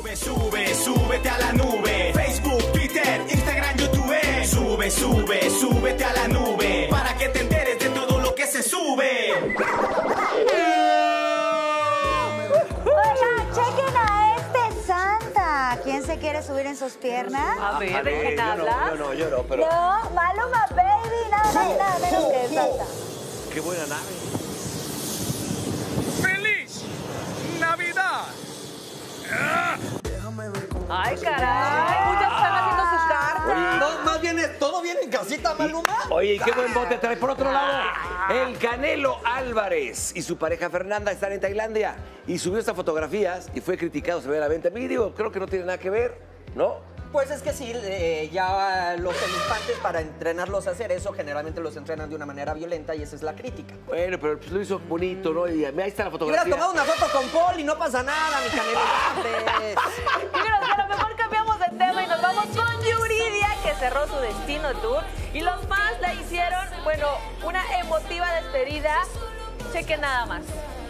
Súbete a la nube. Facebook, Twitter, Instagram, YouTube. Súbete a la nube. Para que te enteres de todo lo que se sube. Oigan, chequen a este Santa. ¿Quién se quiere subir en sus piernas? A ver, ¿de quién hablas? Yo no, pero... No, Maluma Baby, nada menos que Santa. ¡Qué buena nave! ¡Feliz Navidad! Ay, caray. Muchas están haciendo su carta. Oye, No, más bien, ¿todo bien en casita, Maluma? Oye, ¿y qué buen bote trae? Por otro lado, el Canelo Álvarez y su pareja Fernanda están en Tailandia y subió estas fotografías y fue criticado severamente. A mí digo, creo que no tiene nada que ver, ¿no? Pues es que sí, ya los elefantes para entrenarlos a hacer eso generalmente los entrenan de una manera violenta y esa es la crítica. Bueno, pero pues lo hizo bonito, ¿no? Y ahí está la Hubieras fotografía. tomado una foto con Paul y no pasa nada, mi Canelo. Y a lo mejor cambiamos de tema y nos vamos con Yuridia, que cerró su Destino Tour. Y los fans le hicieron, bueno, una emotiva despedida. Chequen nada más.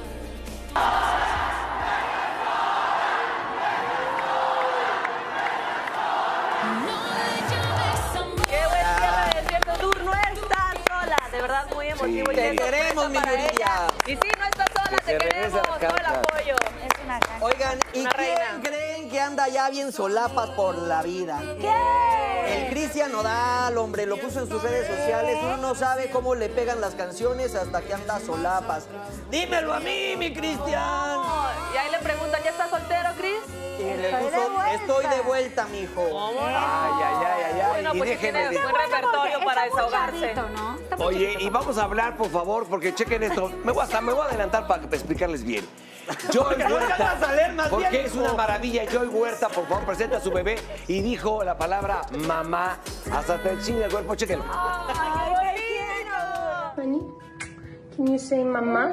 Qué buen cierre de Destino Tour. No estás sola. De verdad, muy emotivo. Sí. Y Te queremos, mi para Yuridia. ella. Y sí, no estás sola, Que te se regrese queremos. a la Todo el casa. apoyo. Es una canción. Oigan, ¿y Una quién reina. creen que anda ya bien solapas por la vida? ¿Qué? El Cristian Nodal, hombre, lo puso en sus redes sociales. Uno no sabe cómo le pegan las canciones hasta que anda solapas. Dímelo a mí, mi Cristian. Y ahí le preguntan, ¿ya estás soltero, Cris? Y le Estoy de puso, vuelta. estoy de vuelta, mijo. Ay. Bueno, y pues déjenme tiene decir- buen repertorio para desahogarse. ¿No? Está muy Oye, chiquito. y vamos a hablar, por favor, porque chequen esto. Me voy a adelantar para explicarles bien. Joy Oigan, no Huerta, alcanzas a leer más porque bien, es hijo. una maravilla. Joy Huerta, por favor, presenta a su bebé y dijo la palabra mamá. Hasta te chinga el cuerpo, chequenlo. Ay, te quiero. Honey, can you say mama?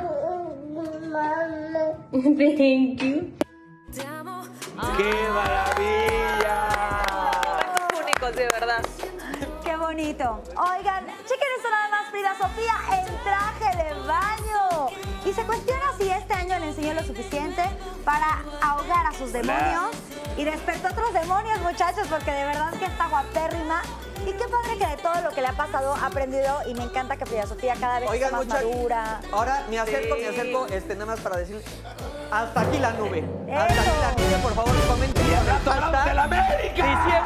Thank you. ¡Qué maravilla! Momentos únicos, de verdad. Qué bonito. Oigan, chequen esto nada más, Frida Sofía en traje de baño. Y se cuestiona si este año le enseñó lo suficiente para ahogar a sus demonios y despertó otros demonios, muchachos, porque de verdad que está guapérrima. Y qué padre que de todo lo que le ha pasado ha aprendido y me encanta que Frida Sofía cada vez Oigan, está más muchachos, madura. ahora me acerco, nada más para decirle, hasta aquí la nube. Hasta aquí la nube, por favor, comenten. ¡Y al rato hablamos de la América!